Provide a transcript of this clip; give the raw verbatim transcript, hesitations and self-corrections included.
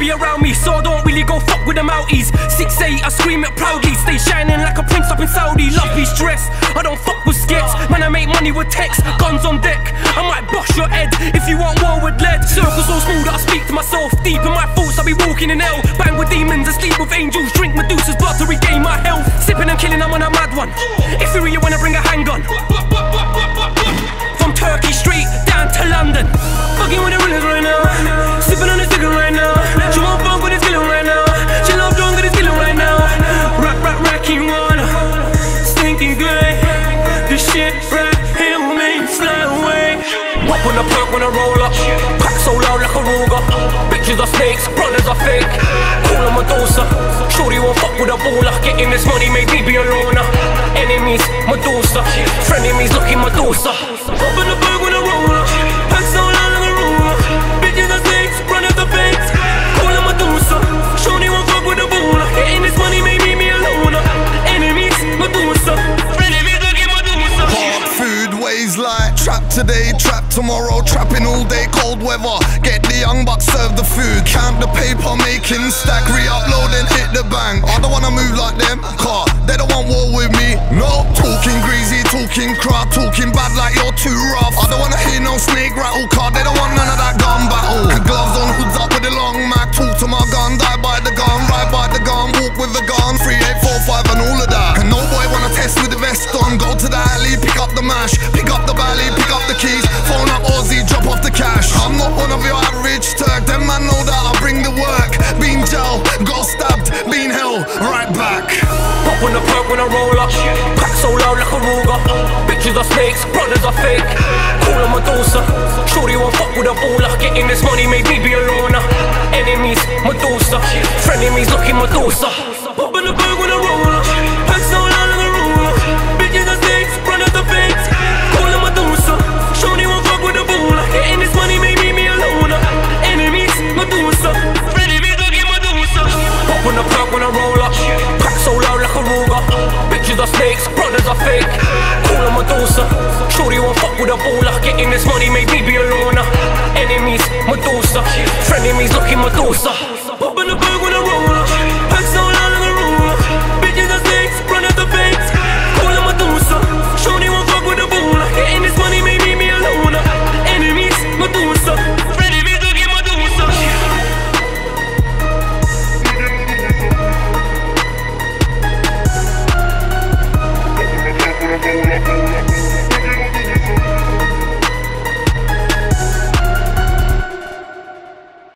be around me, so I don't really go fuck with the Mounties. six eight, I scream it proudly, stay shining like a prince up in Saudi. Love me stress, I don't fuck with skits. Man, I make money with text, guns on deck. I might bust your head if you want war with lead. Circle so small that I speak to myself. Deep in my thoughts, I be walking in hell. Bang with demons, asleep with angels. Drink Medusa's blood to regain my health. Sipping and killing, I'm on a mad one. If you're you wanna bring a handgun. From Turkey straight down to London. Fucking with the realest right now. Sipping on the sticker right now. She won't fuck with this killing right now. She love drunk with this killing right now. Rack, rack, racking water. Stinking good. This shit right here will make you fly away. Wop on the perk when I roll up. Crack so loud like a Ruger. Bitches are snakes, brothers are fake. Call them Medusa. Shorty won't fuck with a baller. Getting this money made me be a loner. Enemies, Medusa. Frenemies, looking Medusa. Wop on the perk when I roll up. Crack so loud like a Ruger. Bitches are snakes, brothers are fake. Call them Medusa. Shorty won't fuck with a baller. Getting this money made me be a loner. Enemies, Medusa. Frenemies, looking Medusa. Hard food, ways like trap today, trap tomorrow, trapping all day, cold weather. Get the young bucks, serve the food, count the paper, making stack, re-upload and hit the bank. I don't wanna move like them, car, they don't want war with me. No, talking greasy, talking crap, talking bad like you're too rough. I don't wanna hear no snake rattle, car, they don't want none of that gun battle. Gloves on, hoods up with the long Mac, talk to my gun, die by the gun, ride by the gun, walk with the gun, three eight four five and all of that. And no boy wanna test with the vest on, go to the alley, pick up the mash, pick up the valley, pick up the keys, phone up Aussie, drop off the cash. I'm not one of your average Turk, them man know that I bring the work. Been jail, got stabbed, been hell, right back. Pop on the perk when I roll up. Crack so loud like a Ruger. Bitches are snakes, brothers are fake. Call them Medusa. Shorty won't fuck with a baller. Getting this money made me be a loner. Enemies, Medusa. Frenemies, looking Medusa. Pop on the perk when I roll up. Crack so loud like a Ruger. Bitches are snakes, brothers are fake. Call them Medusa. Shorty won't fuck with a baller. Getting this money made me be a loner. Enemies, Medusa. Frenemies, looking Medusa. Pop on the perk when I roll up. Crack so loud like a Ruger. Bitches are snakes, brothers are fake. Call them Medusa. Shorty won't fuck with a baller. Getting this money made me be a loner. Enemies, Medusa. Frenemies, looking Medusa.